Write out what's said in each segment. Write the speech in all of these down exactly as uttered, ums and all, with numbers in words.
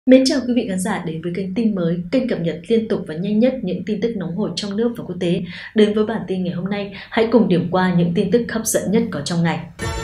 Mến chào quý vị khán giả đến với kênh tin mới, kênh cập nhật liên tục và nhanh nhất những tin tức nóng hổi trong nước và quốc tế. Đến với bản tin ngày hôm nay, hãy cùng điểm qua những tin tức hấp dẫn nhất có trong ngày.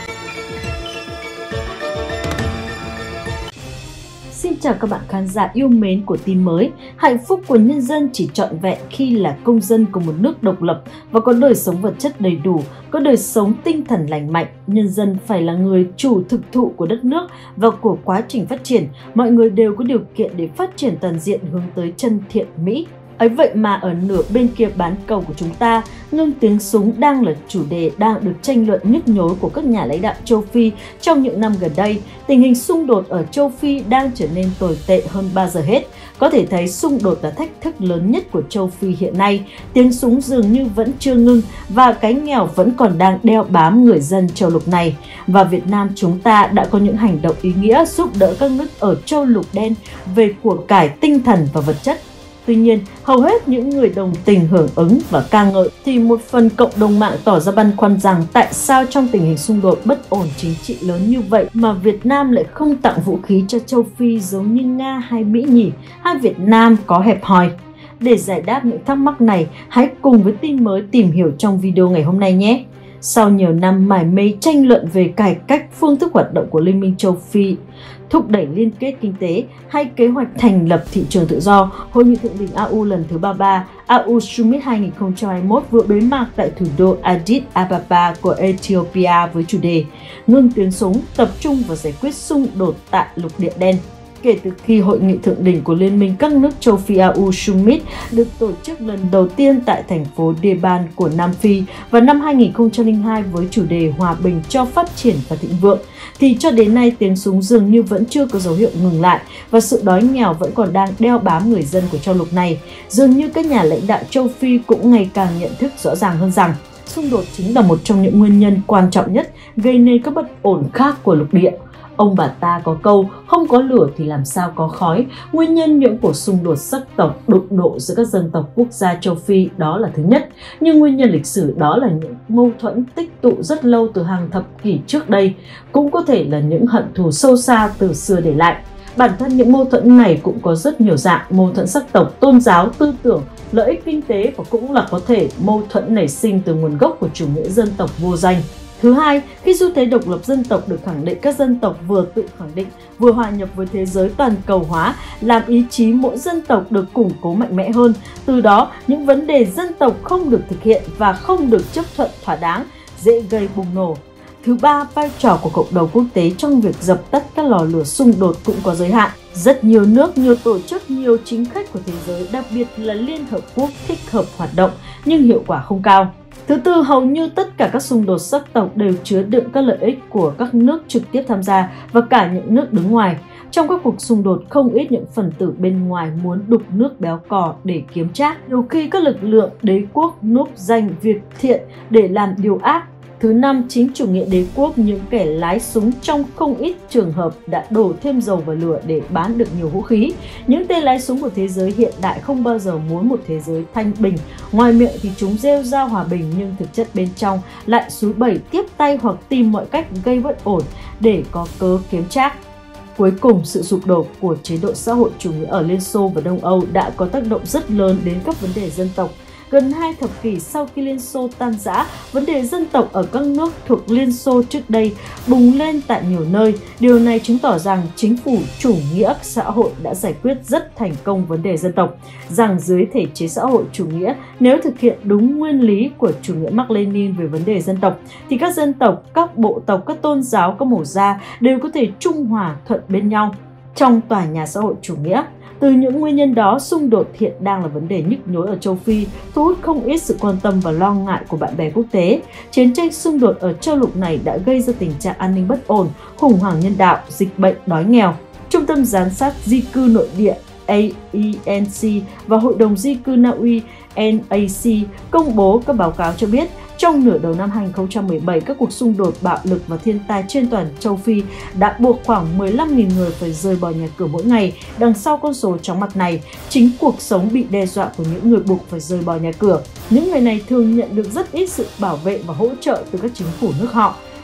Xin chào các bạn khán giả yêu mến của tin mới. Hạnh phúc của nhân dân chỉ trọn vẹn khi là công dân của một nước độc lập và có đời sống vật chất đầy đủ, có đời sống tinh thần lành mạnh. Nhân dân phải là người chủ thực thụ của đất nước và của quá trình phát triển. Mọi người đều có điều kiện để phát triển toàn diện hướng tới chân thiện mỹ. Ấy vậy mà ở nửa bên kia bán cầu của chúng ta, ngưng tiếng súng đang là chủ đề đang được tranh luận nhức nhối của các nhà lãnh đạo châu Phi trong những năm gần đây. Tình hình xung đột ở châu Phi đang trở nên tồi tệ hơn bao giờ hết. Có thể thấy xung đột là thách thức lớn nhất của châu Phi hiện nay. Tiếng súng dường như vẫn chưa ngưng và cái nghèo vẫn còn đang đeo bám người dân châu lục này. Và Việt Nam chúng ta đã có những hành động ý nghĩa giúp đỡ các nước ở châu lục đen về của cải tinh thần và vật chất. Tuy nhiên, hầu hết những người đồng tình hưởng ứng và ca ngợi thì một phần cộng đồng mạng tỏ ra băn khoăn rằng tại sao trong tình hình xung đột bất ổn chính trị lớn như vậy mà Việt Nam lại không tặng vũ khí cho châu Phi giống như Nga hay Mỹ nhỉ? Hay Việt Nam có hẹp hòi? Để giải đáp những thắc mắc này, hãy cùng với tin mới tìm hiểu trong video ngày hôm nay nhé! Sau nhiều năm mải mê tranh luận về cải cách phương thức hoạt động của Liên minh châu Phi, thúc đẩy liên kết kinh tế hay kế hoạch thành lập thị trường tự do, Hội nghị thượng đỉnh a u lần thứ ba mươi ba a u Summit hai nghìn không trăm hai mươi mốt vừa bế mạc tại thủ đô Addis Ababa của Ethiopia với chủ đề ngưng tiếng súng, tập trung vào giải quyết xung đột tại lục địa đen. Kể từ khi Hội nghị thượng đỉnh của Liên minh các nước châu Phi a u Summit được tổ chức lần đầu tiên tại thành phố Durban của Nam Phi vào năm hai nghìn không trăm lẻ hai với chủ đề Hòa bình cho phát triển và thịnh vượng, thì cho đến nay tiếng súng dường như vẫn chưa có dấu hiệu ngừng lại và sự đói nghèo vẫn còn đang đeo bám người dân của châu lục này. Dường như các nhà lãnh đạo châu Phi cũng ngày càng nhận thức rõ ràng hơn rằng xung đột chính là một trong những nguyên nhân quan trọng nhất gây nên các bất ổn khác của lục địa. Ông bà ta có câu, không có lửa thì làm sao có khói. Nguyên nhân những cuộc xung đột sắc tộc đụng độ giữa các dân tộc quốc gia châu Phi đó là thứ nhất. Nhưng nguyên nhân lịch sử đó là những mâu thuẫn tích tụ rất lâu từ hàng thập kỷ trước đây. Cũng có thể là những hận thù sâu xa từ xưa để lại. Bản thân những mâu thuẫn này cũng có rất nhiều dạng: mâu thuẫn sắc tộc, tôn giáo, tư tưởng, lợi ích kinh tế, và cũng là có thể mâu thuẫn nảy sinh từ nguồn gốc của chủ nghĩa dân tộc vô danh. Thứ hai, khi xu thế độc lập dân tộc được khẳng định, các dân tộc vừa tự khẳng định, vừa hòa nhập với thế giới toàn cầu hóa, làm ý chí mỗi dân tộc được củng cố mạnh mẽ hơn. Từ đó, những vấn đề dân tộc không được thực hiện và không được chấp thuận thỏa đáng, dễ gây bùng nổ. Thứ ba, vai trò của cộng đồng quốc tế trong việc dập tắt các lò lửa xung đột cũng có giới hạn. Rất nhiều nước, nhiều tổ chức, nhiều chính khách của thế giới, đặc biệt là Liên Hợp Quốc thích hợp hoạt động nhưng hiệu quả không cao. Thứ tư, hầu như tất cả các xung đột sắc tộc đều chứa đựng các lợi ích của các nước trực tiếp tham gia và cả những nước đứng ngoài. Trong các cuộc xung đột, không ít những phần tử bên ngoài muốn đục nước béo cò để kiếm trác. Nhiều khi các lực lượng đế quốc núp danh việc thiện để làm điều ác. Thứ năm, chính chủ nghĩa đế quốc, những kẻ lái súng trong không ít trường hợp đã đổ thêm dầu vào lửa để bán được nhiều vũ khí. Những tên lái súng của thế giới hiện đại không bao giờ muốn một thế giới thanh bình. Ngoài miệng thì chúng rêu rao hòa bình nhưng thực chất bên trong lại xúi bẩy tiếp tay hoặc tìm mọi cách gây bất ổn để có cớ kiếm trác. Cuối cùng, sự sụp đổ của chế độ xã hội chủ nghĩa ở Liên Xô và Đông Âu đã có tác động rất lớn đến các vấn đề dân tộc. Gần hai thập kỷ sau khi Liên Xô tan rã, vấn đề dân tộc ở các nước thuộc Liên Xô trước đây bùng lên tại nhiều nơi. Điều này chứng tỏ rằng chính phủ chủ nghĩa xã hội đã giải quyết rất thành công vấn đề dân tộc. Rằng dưới thể chế xã hội chủ nghĩa, nếu thực hiện đúng nguyên lý của chủ nghĩa Mác Lênin về vấn đề dân tộc, thì các dân tộc, các bộ tộc, các tôn giáo, các màu da đều có thể trung hòa thuận bên nhau trong tòa nhà xã hội chủ nghĩa. Từ những nguyên nhân đó, xung đột hiện đang là vấn đề nhức nhối ở châu Phi, thu hút không ít sự quan tâm và lo ngại của bạn bè quốc tế. Chiến tranh xung đột ở châu lục này đã gây ra tình trạng an ninh bất ổn, khủng hoảng nhân đạo, dịch bệnh, đói nghèo. Trung tâm giám sát di cư nội địa A E N C và Hội đồng di cư Na Uy N A C công bố các báo cáo cho biết trong nửa đầu năm hai nghìn không trăm mười bảy, các cuộc xung đột, bạo lực và thiên tai trên toàn châu Phi đã buộc khoảng mười lăm nghìn người phải rời bỏ nhà cửa mỗi ngày. Đằng sau con số chóng mặt này, chính cuộc sống bị đe dọa của những người buộc phải rời bỏ nhà cửa. Những người này thường nhận được rất ít sự bảo vệ và hỗ trợ từ các chính phủ nước họ.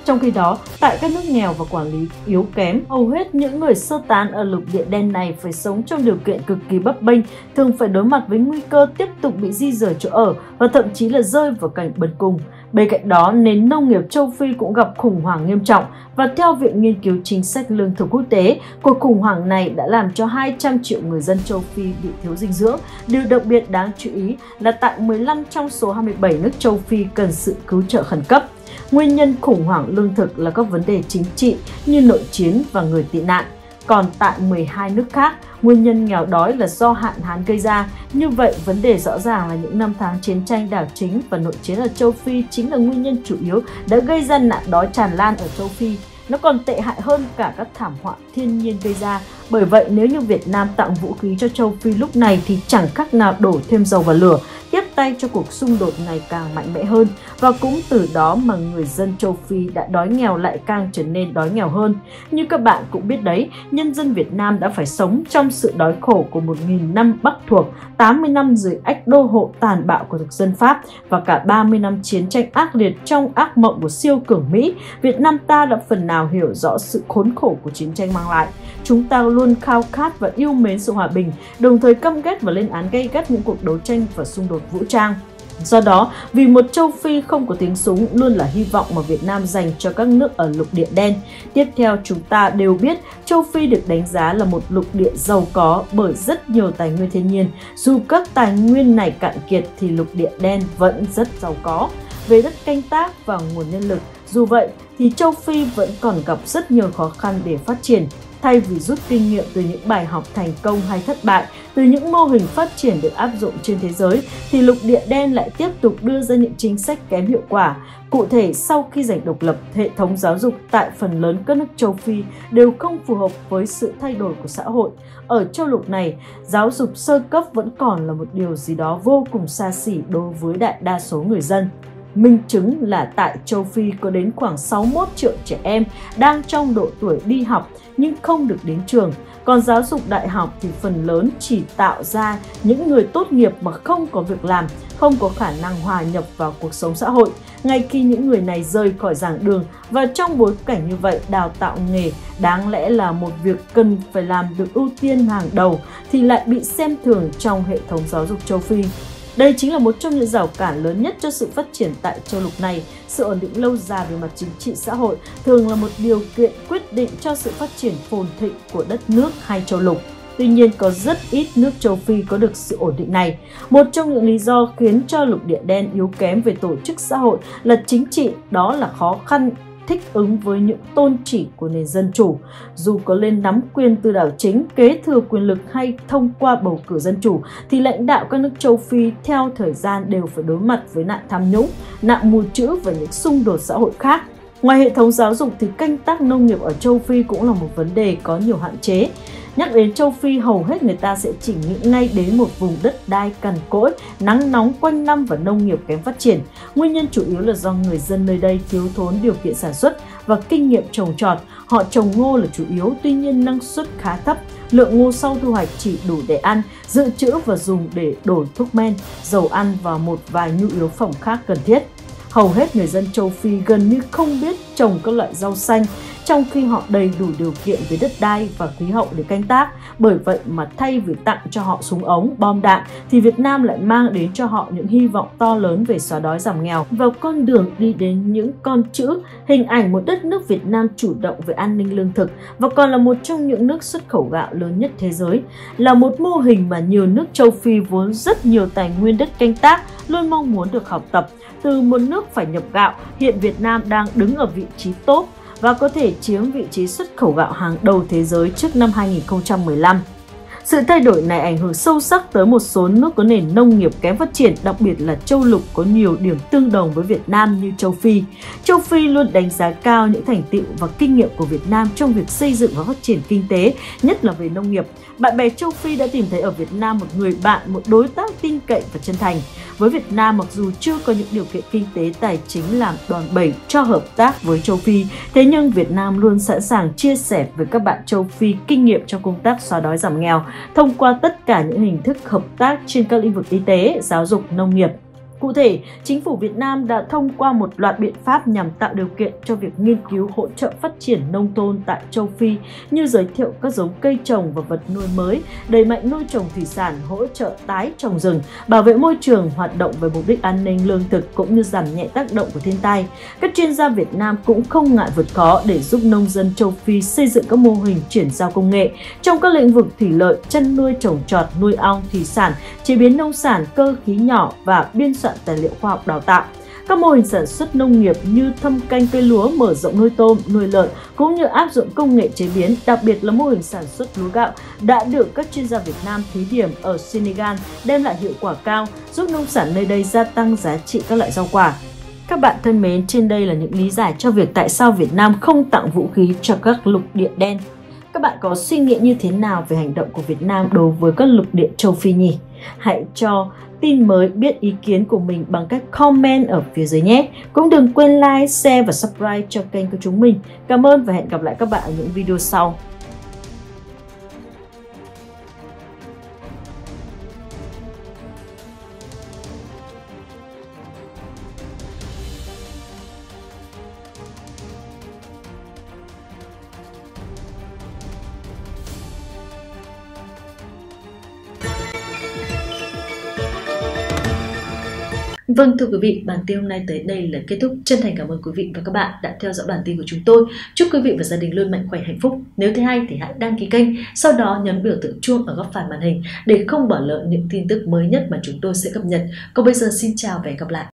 Trong khi đó, tại các nước nghèo và quản lý yếu kém, hầu hết những người sơ tán ở lục địa đen này phải sống trong điều kiện cực kỳ bấp bênh, thường phải đối mặt với nguy cơ tiếp tục bị di rời chỗ ở và thậm chí là rơi vào cảnh bần cùng. Bên cạnh đó, nền nông nghiệp châu Phi cũng gặp khủng hoảng nghiêm trọng và theo Viện Nghiên cứu Chính sách Lương thực Quốc tế, cuộc khủng hoảng này đã làm cho hai trăm triệu người dân châu Phi bị thiếu dinh dưỡng. Điều đặc biệt đáng chú ý là tại mười lăm trong số hai mươi bảy nước châu Phi cần sự cứu trợ khẩn cấp. Nguyên nhân khủng hoảng lương thực là các vấn đề chính trị như nội chiến và người tị nạn. Còn tại mười hai nước khác, nguyên nhân nghèo đói là do hạn hán gây ra. Như vậy, vấn đề rõ ràng là những năm tháng chiến tranh đảo chính và nội chiến ở châu Phi chính là nguyên nhân chủ yếu đã gây ra nạn đói tràn lan ở châu Phi. Nó còn tệ hại hơn cả các thảm họa thiên nhiên gây ra. Bởi vậy, nếu như Việt Nam tặng vũ khí cho châu Phi lúc này thì chẳng khác nào đổ thêm dầu vào lửa, tiếp tay cho cuộc xung đột ngày càng mạnh mẽ hơn. Và cũng từ đó mà người dân châu Phi đã đói nghèo lại càng trở nên đói nghèo hơn. Như các bạn cũng biết đấy, nhân dân Việt Nam đã phải sống trong sự đói khổ của một nghìn năm Bắc thuộc, tám mươi năm dưới ách đô hộ tàn bạo của thực dân Pháp và cả ba mươi năm chiến tranh ác liệt trong ác mộng của siêu cường Mỹ. Việt Nam ta đã phần nào hiểu rõ sự khốn khổ của chiến tranh mang lại. Chúng ta luôn khao khát và yêu mến sự hòa bình, đồng thời căm ghét và lên án gay gắt những cuộc đấu tranh và xung đột vũ trang. Do đó, vì một châu Phi không có tiếng súng luôn là hy vọng mà Việt Nam dành cho các nước ở lục địa đen. Tiếp theo, chúng ta đều biết châu Phi được đánh giá là một lục địa giàu có bởi rất nhiều tài nguyên thiên nhiên. Dù các tài nguyên này cạn kiệt thì lục địa đen vẫn rất giàu có về đất canh tác và nguồn nhân lực. Dù vậy thì châu Phi vẫn còn gặp rất nhiều khó khăn để phát triển. Thay vì rút kinh nghiệm từ những bài học thành công hay thất bại, từ những mô hình phát triển được áp dụng trên thế giới, thì lục địa đen lại tiếp tục đưa ra những chính sách kém hiệu quả. Cụ thể, sau khi giành độc lập, hệ thống giáo dục tại phần lớn các nước châu Phi đều không phù hợp với sự thay đổi của xã hội. Ở châu lục này, giáo dục sơ cấp vẫn còn là một điều gì đó vô cùng xa xỉ đối với đại đa số người dân. Minh chứng là tại châu Phi có đến khoảng sáu mươi mốt triệu trẻ em đang trong độ tuổi đi học nhưng không được đến trường. Còn giáo dục đại học thì phần lớn chỉ tạo ra những người tốt nghiệp mà không có việc làm, không có khả năng hòa nhập vào cuộc sống xã hội. Ngay khi những người này rời khỏi giảng đường và trong bối cảnh như vậy, đào tạo nghề đáng lẽ là một việc cần phải làm được ưu tiên hàng đầu thì lại bị xem thường trong hệ thống giáo dục châu Phi. Đây chính là một trong những rào cản lớn nhất cho sự phát triển tại châu lục này. Sự ổn định lâu dài về mặt chính trị xã hội thường là một điều kiện quyết định cho sự phát triển phồn thịnh của đất nước hay châu lục. Tuy nhiên, có rất ít nước châu Phi có được sự ổn định này. Một trong những lý do khiến cho lục địa đen yếu kém về tổ chức xã hội là chính trị, đó là khó khăn thích ứng với những tôn chỉ của nền dân chủ. Dù có lên nắm quyền từ đảo chính, kế thừa quyền lực hay thông qua bầu cử dân chủ, thì lãnh đạo các nước châu Phi theo thời gian đều phải đối mặt với nạn tham nhũng, nạn mù chữ và những xung đột xã hội khác. Ngoài hệ thống giáo dục thì canh tác nông nghiệp ở châu Phi cũng là một vấn đề có nhiều hạn chế. Nhắc đến châu Phi, hầu hết người ta sẽ chỉ nghĩ ngay đến một vùng đất đai cằn cỗi, nắng nóng quanh năm và nông nghiệp kém phát triển. Nguyên nhân chủ yếu là do người dân nơi đây thiếu thốn điều kiện sản xuất và kinh nghiệm trồng trọt. Họ trồng ngô là chủ yếu, tuy nhiên năng suất khá thấp. Lượng ngô sau thu hoạch chỉ đủ để ăn, dự trữ và dùng để đổi thuốc men, dầu ăn và một vài nhu yếu phẩm khác cần thiết. Hầu hết người dân châu Phi gần như không biết trồng các loại rau xanh, trong khi họ đầy đủ điều kiện về đất đai và khí hậu để canh tác. Bởi vậy mà thay vì tặng cho họ súng ống, bom đạn, thì Việt Nam lại mang đến cho họ những hy vọng to lớn về xóa đói giảm nghèo. Vào con đường đi đến những con chữ, hình ảnh một đất nước Việt Nam chủ động về an ninh lương thực và còn là một trong những nước xuất khẩu gạo lớn nhất thế giới, là một mô hình mà nhiều nước châu Phi vốn rất nhiều tài nguyên đất canh tác luôn mong muốn được học tập. Từ một nước phải nhập gạo, hiện Việt Nam đang đứng ở vị trí top và có thể chiếm vị trí xuất khẩu gạo hàng đầu thế giới trước năm hai nghìn không trăm mười lăm. Sự thay đổi này ảnh hưởng sâu sắc tới một số nước có nền nông nghiệp kém phát triển, đặc biệt là châu lục có nhiều điểm tương đồng với Việt Nam như châu Phi. Châu Phi luôn đánh giá cao những thành tựu và kinh nghiệm của Việt Nam trong việc xây dựng và phát triển kinh tế, nhất là về nông nghiệp. Bạn bè châu Phi đã tìm thấy ở Việt Nam một người bạn, một đối tác tin cậy và chân thành. Với Việt Nam, mặc dù chưa có những điều kiện kinh tế tài chính làm đòn bẩy cho hợp tác với châu Phi, thế nhưng Việt Nam luôn sẵn sàng chia sẻ với các bạn châu Phi kinh nghiệm trong công tác xóa đói giảm nghèo thông qua tất cả những hình thức hợp tác trên các lĩnh vực y tế, giáo dục, nông nghiệp. Cụ thể, chính phủ Việt Nam đã thông qua một loạt biện pháp nhằm tạo điều kiện cho việc nghiên cứu hỗ trợ phát triển nông thôn tại châu Phi như giới thiệu các giống cây trồng và vật nuôi mới, đẩy mạnh nuôi trồng thủy sản, hỗ trợ tái trồng rừng, bảo vệ môi trường, hoạt động với mục đích an ninh lương thực cũng như giảm nhẹ tác động của thiên tai. Các chuyên gia Việt Nam cũng không ngại vượt khó để giúp nông dân châu Phi xây dựng các mô hình chuyển giao công nghệ trong các lĩnh vực thủy lợi, chăn nuôi, trồng trọt, nuôi ong, thủy sản, chế biến nông sản, cơ khí nhỏ và biên soạn tài liệu khoa học đào tạo. Các mô hình sản xuất nông nghiệp như thâm canh cây lúa, mở rộng nuôi tôm, nuôi lợn cũng như áp dụng công nghệ chế biến, đặc biệt là mô hình sản xuất lúa gạo đã được các chuyên gia Việt Nam thí điểm ở Senegal, đem lại hiệu quả cao, giúp nông sản nơi đây gia tăng giá trị các loại rau quả. Các bạn thân mến, trên đây là những lý giải cho việc tại sao Việt Nam không tặng vũ khí cho các lục địa đen. Các bạn có suy nghĩ như thế nào về hành động của Việt Nam đối với các lục địa châu Phi nhỉ? Hãy cho tin mới biết ý kiến của mình bằng cách comment ở phía dưới nhé. Cũng đừng quên like, share và subscribe cho kênh của chúng mình. Cảm ơn và hẹn gặp lại các bạn ở những video sau. Vâng, thưa quý vị, bản tin hôm nay tới đây là kết thúc. Chân thành cảm ơn quý vị và các bạn đã theo dõi bản tin của chúng tôi. Chúc quý vị và gia đình luôn mạnh khỏe hạnh phúc. Nếu thấy hay thì hãy đăng ký kênh, sau đó nhấn biểu tượng chuông ở góc phải màn hình để không bỏ lỡ những tin tức mới nhất mà chúng tôi sẽ cập nhật. Còn bây giờ xin chào và hẹn gặp lại.